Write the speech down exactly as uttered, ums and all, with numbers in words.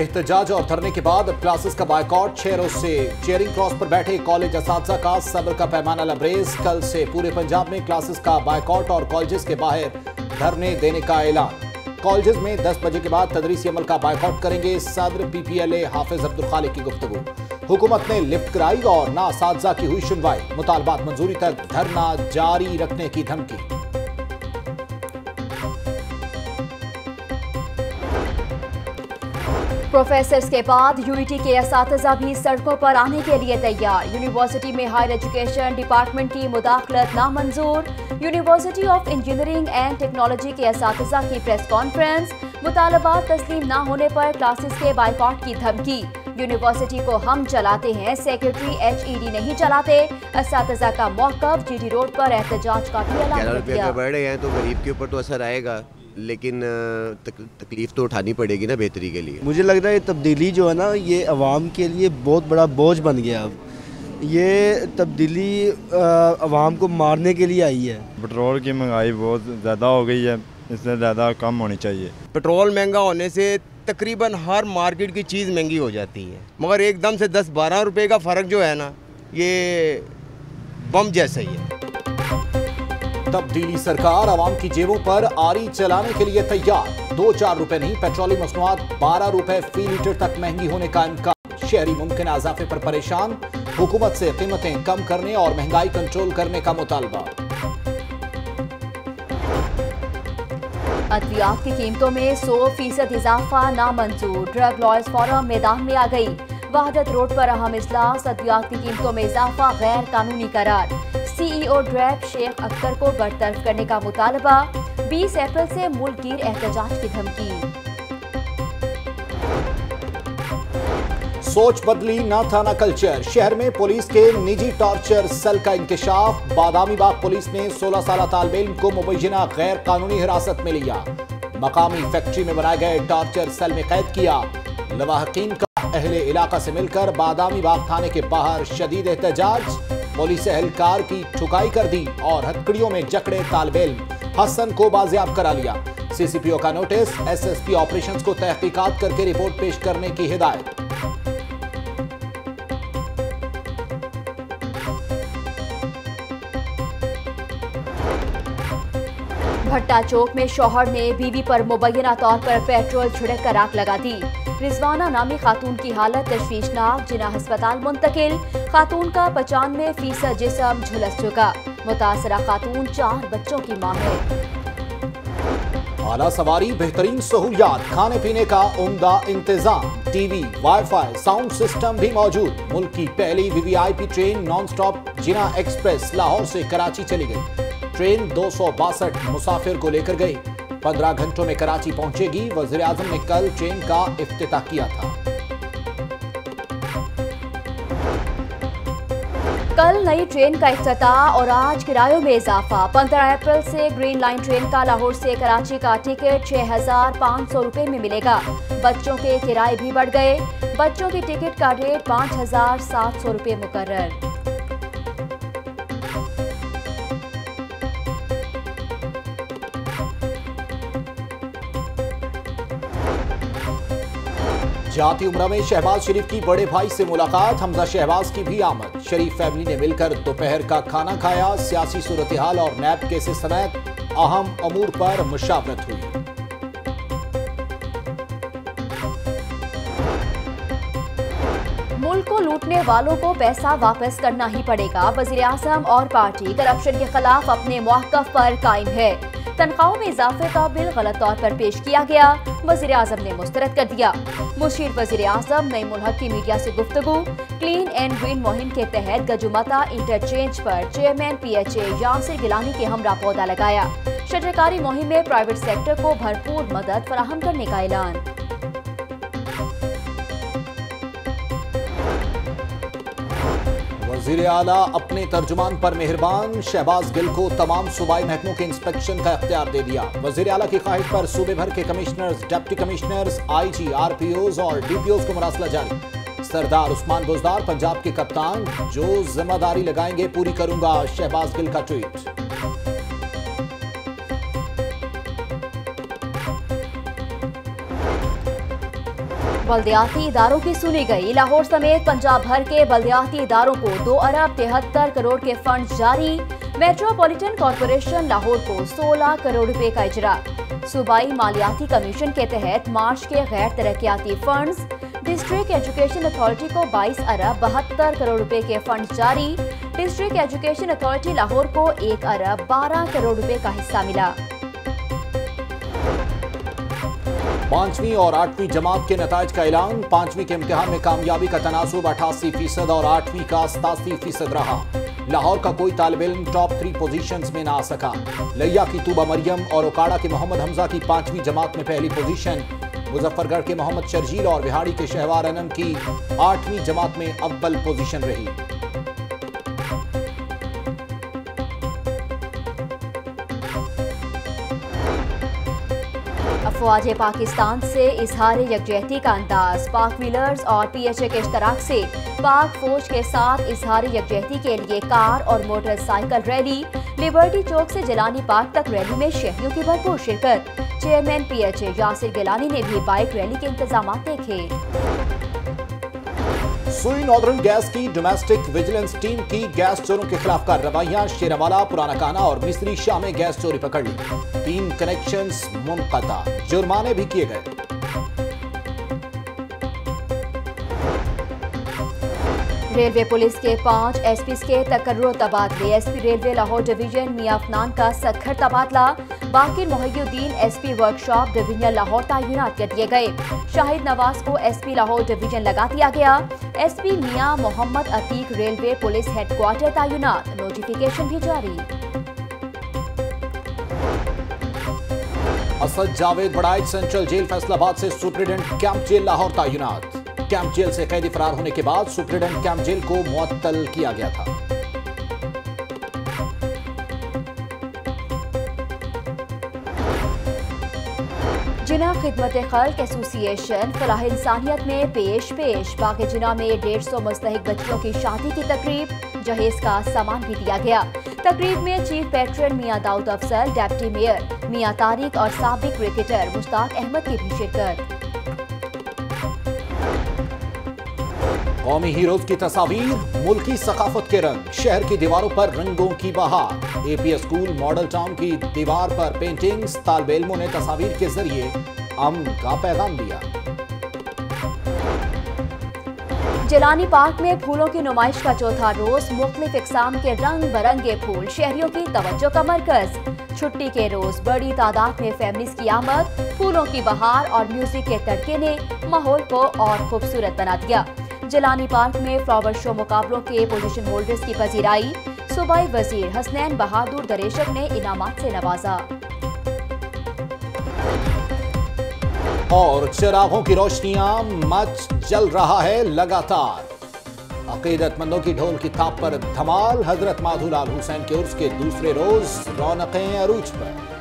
एहतजाज और धरने के बाद क्लासेस का बायकॉट। छह रोज से चेयरिंग क्रॉस पर बैठे कॉलेज असातिज़ा का सब्र का पैमाना लबरेज। कल से पूरे पंजाब में क्लासेस का बायकॉट और कॉलेजेस के बाहर धरने देने का ऐलान। कॉलेजेस में दस बजे के बाद तदरीसी अमल का बायकॉट करेंगे सदर पीपीएलए हाफिज अब्दुल खालिक की गुफ्तगू। हुकूमत ने लिफ्ट कराई और ना असातिज़ा की हुई सुनवाई। मुतालबात मंजूरी तक धरना जारी रखने की धमकी। प्रोफेसर्स के बाद यूईटी के असातिज़ा भी सड़कों पर आने के लिए तैयार। यूनिवर्सिटी में हायर एजुकेशन डिपार्टमेंट की मुदाखलत नामंजूर। University of engineering and technology के असातिज़ा की प्रेस कॉन्फ्रेंस। मुतालबात तस्लीम न होने पर क्लासेस के बायकॉट की धमकी। यूनिवर्सिटी को हम चलाते हैं, सेक्रेटरी एचईडी नहीं चलाते। असातिज़ा का मौक़िफ़। जीटी रोड पर एहतजाज का भी ऐलान किया। बढ़ रहे हैं तो गरीब के ऊपर तो असर आएगा, लेकिन तक, तकलीफ तो उठानी पड़ेगी ना बेहतरी के लिए। मुझे लग रहा है ये तब्दीली जो है ना, ये अवाम के लिए बहुत बड़ा बोझ बन गया। अब ये तब्दीली अवाम को मारने के लिए आई है। पेट्रोल की महंगाई बहुत ज़्यादा हो गई है, इससे ज़्यादा कम होनी चाहिए। पेट्रोल महंगा होने से तकरीबन हर मार्केट की चीज़ महंगी हो जाती है, मगर एकदम से दस बारह रुपए का फ़र्क जो है ना, ये बम जैसा ही है। तब्दीली सरकार आवाम की जेबों पर आरी चलाने के लिए तैयार। दो चार रुपए नहीं, पेट्रोलियम मसनूआत बारह रुपए फी लीटर तक महंगी होने का इम्कान। शहरी मुमकिन इजाफे पर परेशान। हुकूमत से कीमतें कम करने और महंगाई कंट्रोल करने का मुतालबा। अद्वियात की कीमतों में सौ फीसद इजाफा नामंजूर। ड्रग लॉयर्स फोरम मैदान में आ गई। वहादत रोड पर अहम इजलास। अद्वियात की कीमतों में इजाफा गैर कानूनी करार। सीईओ ड्रैब शेख अख्तर को बरतरफ करने का मुतालबा। बीस अप्रैल से मुल्कगीर एहतजाज की धमकी। सोच बदली ना था ना कल्चर। शहर में पुलिस के निजी टॉर्चर सेल का इंकशाफ। बादामी बाग पुलिस ने सोलह साल तालिब इल्म को मुबैना गैर कानूनी हिरासत में लिया। मकामी फैक्ट्री में बनाए गए टॉर्चर सेल में कैद किया। लवाहकीन का अहले इलाका से मिलकर बादामी बाग थाने के बाहर शदीद एहतजाज। पुलिस एहलकार की ठुकाई कर दी और हथकड़ियों में जकड़े तालिब इल्म हसन को बाजियाब करा लिया। सीसीपीओ का नोटिस। एसएसपी ऑपरेशंस को तहकीकात करके रिपोर्ट पेश करने की हिदायत। भट्टा चौक में शौहर ने बीवी पर मुबैना तौर पर पेट्रोल छिड़क कर आग लगा दी। रिजवाना नामी खातून की हालत तशवीशनाक, जिना अस्पताल मुंतकिल। खातून का पचानवे फीसद जिस्म झुलस चुका। मुतासरा खातून चार बच्चों की मां है। आला सवारी, बेहतरीन सहूलियात, खाने पीने का उम्दा इंतजाम, टीवी, वाईफाई, साउंड सिस्टम भी मौजूद। मुल्क की पहली VVIP train non stop Jinnah express Lahore से कराची चली गई। ट्रेन दो सौ बासठ मुसाफिर को लेकर गई। पंद्रह घंटों में कराची पहुंचेगी। वज़ीर आज़म ने कल ट्रेन का इफ्तिताह किया था। कल नई ट्रेन का इफ्तिताह और आज किरायों में इजाफा। पंद्रह अप्रैल से ग्रीन लाइन ट्रेन का लाहौर से कराची का टिकट छह हजार पाँच सौ रुपए में मिलेगा। बच्चों के किराए भी बढ़ गए। बच्चों की टिकट का रेट पाँच हजार सात सौ रुपए मुकर्रर। जाती उम्रा में शहबाज शरीफ की बड़े भाई से मुलाकात। हमजा शहबाज की भी आमद। शरीफ फैमिली ने मिलकर दोपहर का खाना खाया। सियासी सूरत हाल और नैब केसेस समेत अहम अमूर पर मुशावरत हुई। मुल्क को लूटने वालों को पैसा वापस करना ही पड़ेगा। वज़ीर आज़म और पार्टी करप्शन के खिलाफ अपने मौक़िफ़ पर कायम है। तनख्वाहों में इजाफे का बिल गलत तौर पर पेश किया गया। वज़ीर आज़म ने मुस्तरद कर दिया। मुशीर वज़ीर आज़म नईमुल हक की मीडिया से गुफ्तगू। क्लीन एंड ग्रीन मुहिम के तहत गजुमता इंटरचेंज पर चेयरमैन पीएचए यासिर गिलानी के हमरा पौधा लगाया। शजरकारी मुहिम में प्राइवेट सेक्टर को भरपूर मदद फराहम करने का ऐलान। वज़ीर आला अपने तर्जुमान पर मेहरबान। शहबाज गिल को तमाम सूबाई महकमों के इंस्पेक्शन का इख्तियार दे दिया। वज़ीर आला की ख्वाहिश पर सूबे भर के commissioners, deputy commissioners, IG, RPOs और डीपीओज को मुरासला जारी। सरदार उस्मान बुज़दार पंजाब के कप्तान, जो जिम्मेदारी लगाएंगे पूरी करूंगा। शहबाज गिल का ट्वीट। बल्दियाती इदारों की सुनी गई। लाहौर समेत पंजाब भर के बल्दियाती इदारों को दो अरब तिहत्तर करोड़ के फंड जारी। मेट्रोपॉलिटन कॉरपोरेशन लाहौर को सोलह करोड़ रुपए का इजरा। सूबाई मालियाती कमीशन के तहत मार्च के गैर तरक्याती फंड्स। डिस्ट्रिक्ट एजुकेशन अथॉरिटी को बाईस अरब बहत्तर करोड़ रुपए के फंड जारी। डिस्ट्रिक्ट एजुकेशन अथॉरिटी लाहौर को एक अरब बारह करोड़ रुपए का हिस्सा मिला। पांचवीं और आठवीं जमात के नताइज का ऐलान। पांचवीं के इम्तिहान में कामयाबी का तनासुब अठासी फीसद और आठवीं का सतासी फीसद रहा। लाहौर का कोई तालिब इल्म टॉप थ्री पोजीशंस में ना आ सका। लिया की तूबा मरियम और ओकाड़ा के मोहम्मद हमजा की पांचवीं जमात में पहली पोजीशन। मुजफ्फरगढ़ के मोहम्मद शर्जील और बिहाड़ी के शहवार अनम की आठवीं जमात में अव्वल पोजीशन रही। अफवाज पाकिस्तान से इजहार यकजहती का अंदाज। पाक व्हीलर्स और पीएचए के इश्तराक से पाक फौज के साथ इजहार यकजहती के लिए कार और मोटरसाइकिल रैली। लिबर्टी चौक से जिलानी पार्क तक रैली में शहरियों की भरपूर शिरकत। चेयरमैन पीएचए यासिर गिलानी ने भी बाइक रैली के इंतजाम देखे। सुई नॉर्दर्न गैस की डोमेस्टिक विजिलेंस टीम की गैस चोरों के खिलाफ कार्रवाइयां। शेरावाला, पुराना काना और मिस्री शाह में गैस चोरी पकड़ ली। तीन कनेक्शंस मुनक़ता, जुर्माने भी किए गए। रेलवे पुलिस के पांच एसपी के तकर्रुर तबादले। SP railway Lahore division Mian Afnan का सखर तबादला। Baqir Mohiuddin SP workshop division Lahore तैनात कर दिए गए। शाहिद नवाज को एसपी लाहौर डिवीजन लगा दिया गया। SP Mian Mohammad Atiq railway police headquarter तैनात। नोटिफिकेशन भी जारी। असद जावेद बड़ाइच सेंट्रल जेल फैसलाबाद से सुप्रीडेंट कैंप जेल लाहौर तैनात। कैंप जेल से कैदी फरार होने के बाद सुप्रीडेंट कैंप जेल को मुअत्तल किया गया था। जिना खिदमत खल्क एसोसिएशन फलाह इंसानियत में पेश पेश। बाग जिना में डेढ़ सौ मुस्तहिक बच्चियों की शादी की तकरीब। जहेज का सामान भी दिया गया। तकरीब में chief patron Mian Daud Afzal, deputy mayor Mian Tariq और साबिक क्रिकेटर मुश्ताक अहमद की भी शिरकत। कौमी हीरोज की तस्वीर, मुल्की सकाफत के रंग। शहर की दीवारों पर रंगों की बहार। एपीएस स्कूल मॉडल टाउन की दीवार पर पेंटिंग्स। तालिबे इल्मों ने तस्वीर के जरिए अमन का पैगाम दिया। जिलानी पार्क में फूलों की नुमाइश का चौथा रोज। मुख्तलिफ इकसाम के रंग बरंगे फूल शहरियों की तवज्जो का मरकज। छुट्टी के रोज बड़ी तादाद में फैमिलीज की आमद। फूलों की बहार और म्यूजिक के तड़के ने माहौल को और खूबसूरत बना दिया। जिलानी पार्क में फ्लावर शो मुकाबलों के पोजीशन होल्डर्स की पजीराई। सूबाई वजीर हसनैन बहादुर दरेशक ने इनामात से नवाजा। और चिरागों की रोशनियां मच जल रहा है लगातार। अकीदतमंदों की ढोल की थाप पर धमाल। हजरत माधुलाल हुसैन के उर्स के दूसरे रोज रौनकें अरूज पर।